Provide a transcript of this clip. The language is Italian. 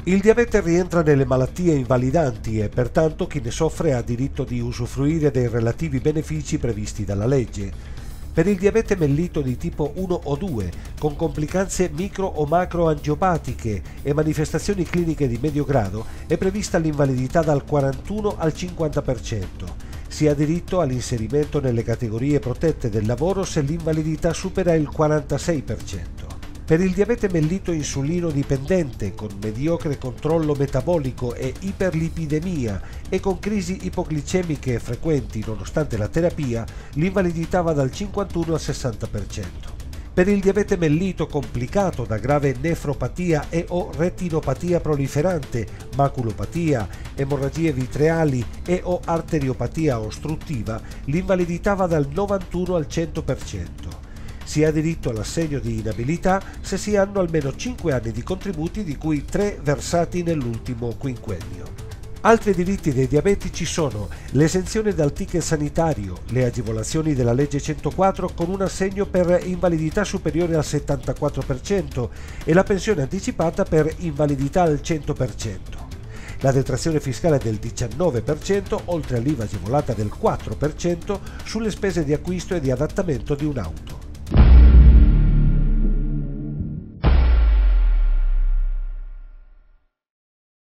Il diabete rientra nelle malattie invalidanti e pertanto chi ne soffre ha diritto di usufruire dei relativi benefici previsti dalla legge. Per il diabete mellito di tipo 1 o 2, con complicanze micro o macroangiopatiche e manifestazioni cliniche di medio grado, è prevista l'invalidità dal 41 al 50%. Si ha diritto all'inserimento nelle categorie protette del lavoro se l'invalidità supera il 46%. Per il diabete mellito insulino dipendente con mediocre controllo metabolico e iperlipidemia e con crisi ipoglicemiche frequenti nonostante la terapia, l'invalidità va dal 51 al 60%. Per il diabete mellito complicato da grave nefropatia e o retinopatia proliferante, maculopatia, emorragie vitreali e o arteriopatia ostruttiva, l'invalidità va dal 91 al 100%. Si ha diritto all'assegno di inabilità se si hanno almeno 5 anni di contributi, di cui 3 versati nell'ultimo quinquennio. Altri diritti dei diabetici sono l'esenzione dal ticket sanitario, le agevolazioni della legge 104 con un assegno per invalidità superiore al 74% e la pensione anticipata per invalidità al 100%. La detrazione fiscale del 19%, oltre all'IVA agevolata del 4% sulle spese di acquisto e di adattamento di un'auto.